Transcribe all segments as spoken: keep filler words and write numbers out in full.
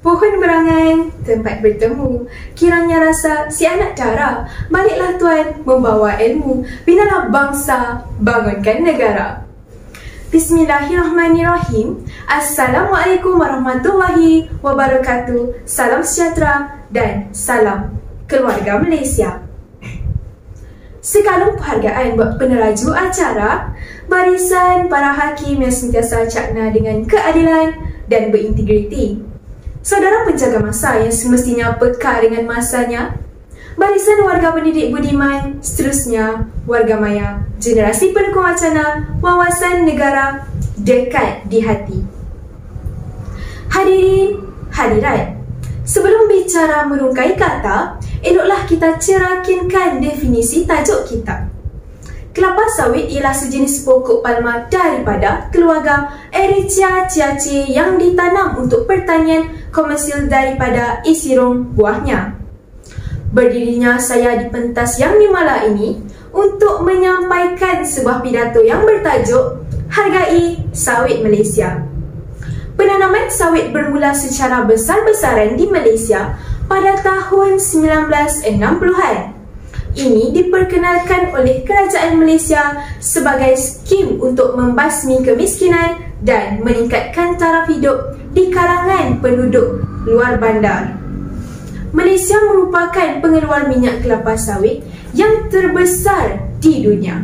Pohon berangan, tempat bertemu. Kiranya rasa si anak dara. Baliklah Tuan membawa ilmu. Binalah bangsa, bangunkan negara. Bismillahirrahmanirrahim. Assalamualaikum warahmatullahi wabarakatuh. Salam sejahtera dan salam keluarga Malaysia. Sekalung penghargaan buat peneraju acara, barisan para hakim yang sentiasa cakna dengan keadilan dan berintegriti. Saudara penjaga masa yang semestinya peka dengan masanya, barisan warga pendidik budiman, seterusnya warga maya, generasi pendukung wacana, wawasan negara dekat di hati. Hadirin, hadirat, sebelum bicara merungkai kata, eloklah kita cerakinkan definisi tajuk kita. Kelapa sawit ialah sejenis pokok palma daripada keluarga Ericaceae yang ditanam untuk pertanian komersial daripada isirung buahnya. Berdirinya saya di pentas yang nimala ini untuk menyampaikan sebuah pidato yang bertajuk Hargai Sawit Malaysia. Penanaman sawit bermula secara besar-besaran di Malaysia pada tahun sembilan belas enam puluhan. Ini diperkenalkan oleh Kerajaan Malaysia sebagai skim untuk membasmi kemiskinan dan meningkatkan taraf hidup di kalangan penduduk luar bandar. Malaysia merupakan pengeluar minyak kelapa sawit yang terbesar di dunia.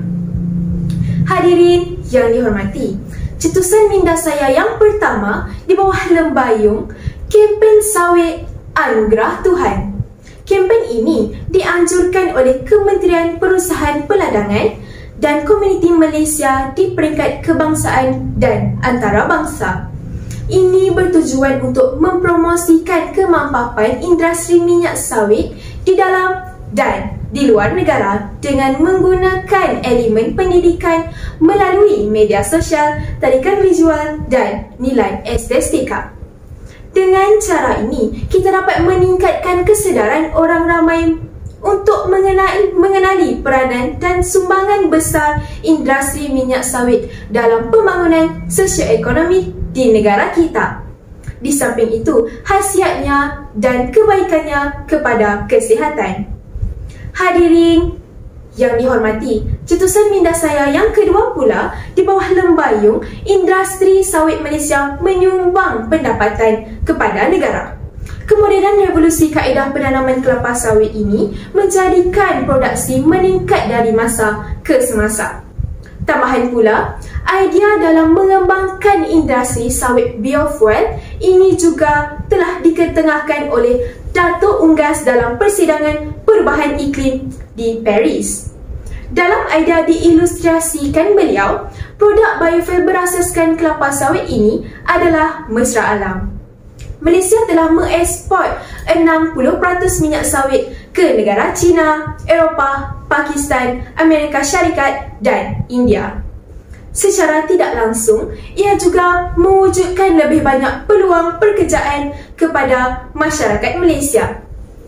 Hadirin yang dihormati, cetusan minda saya yang pertama di bawah lembayung kempen sawit Anugerah Tuhan. Kempen ini dianjurkan oleh Kementerian Perusahaan Peladangan dan Komuniti Malaysia di peringkat kebangsaan dan antarabangsa. Ini bertujuan untuk mempromosikan kemampapan industri minyak sawit di dalam dan di luar negara dengan menggunakan elemen pendidikan melalui media sosial, tarikan visual dan nilai estetika. Dengan cara ini, kita dapat meningkatkan kesedaran orang ramai untuk mengenali, mengenali peranan dan sumbangan besar industri minyak sawit dalam pembangunan sosioekonomi di negara kita. Di samping itu, khasiatnya dan kebaikannya kepada kesihatan. Hadirin yang dihormati, cetusan minda saya yang kedua pula di bawah lembayung industri sawit Malaysia menyumbang pendapatan kepada negara. Kemodenan revolusi kaedah penanaman kelapa sawit ini menjadikan produksi meningkat dari masa ke semasa. Tambahan pula, idea dalam mengembangkan industri sawit biofuel ini juga telah diketengahkan oleh Dato' Unggas dalam persidangan perubahan iklim di Paris. Dalam idea diilustrasikan beliau, produk biofuel berasaskan kelapa sawit ini adalah mesra alam. Malaysia telah mengeksport enam puluh peratus minyak sawit ke negara China, Eropah, Pakistan, Amerika Syarikat dan India. Secara tidak langsung, ia juga mewujudkan lebih banyak peluang pekerjaan kepada masyarakat Malaysia.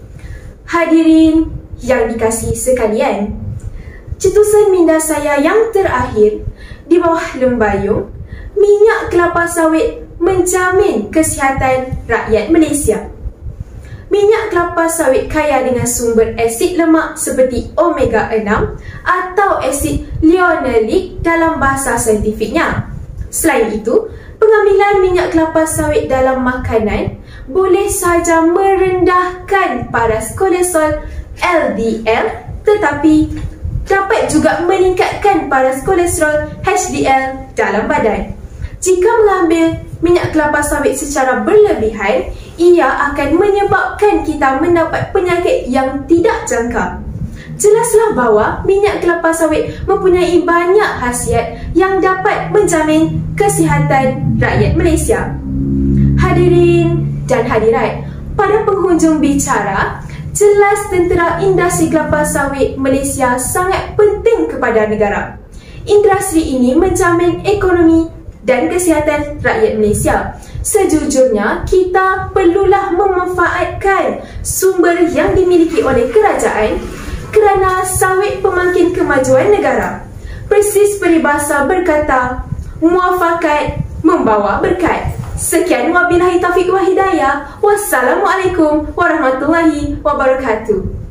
Hadirin yang dikasihi sekalian, cetusan minda saya yang terakhir di bawah lembayung, minyak kelapa sawit menjamin kesihatan rakyat Malaysia. Minyak kelapa sawit kaya dengan sumber asid lemak seperti omega enam atau asid linoleic dalam bahasa saintifiknya. Selain itu, pengambilan minyak kelapa sawit dalam makanan boleh sahaja merendahkan paras kolesterol L D L, tetapi dapat juga meningkatkan paras kolesterol H D L dalam badan. Jika mengambil minyak kelapa sawit secara berlebihan, ia akan menyebabkan kita mendapat penyakit yang tidak jangka. Jelaslah bahawa minyak kelapa sawit mempunyai banyak khasiat yang dapat menjamin kesihatan rakyat Malaysia. Hadirin dan hadirat, pada penghujung bicara, jelas tentera industri kelapa sawit Malaysia sangat penting kepada negara. Industri ini menjamin ekonomi dan kesihatan rakyat Malaysia. Sejujurnya, kita perlulah memanfaatkan sumber yang dimiliki oleh kerajaan kerana sawit pemangkin kemajuan negara. Persis peribahasa berkata, muafakat membawa berkat. Sekian wabillahi taufiq wa hidayah. Wassalamualaikum warahmatullahi wabarakatuh.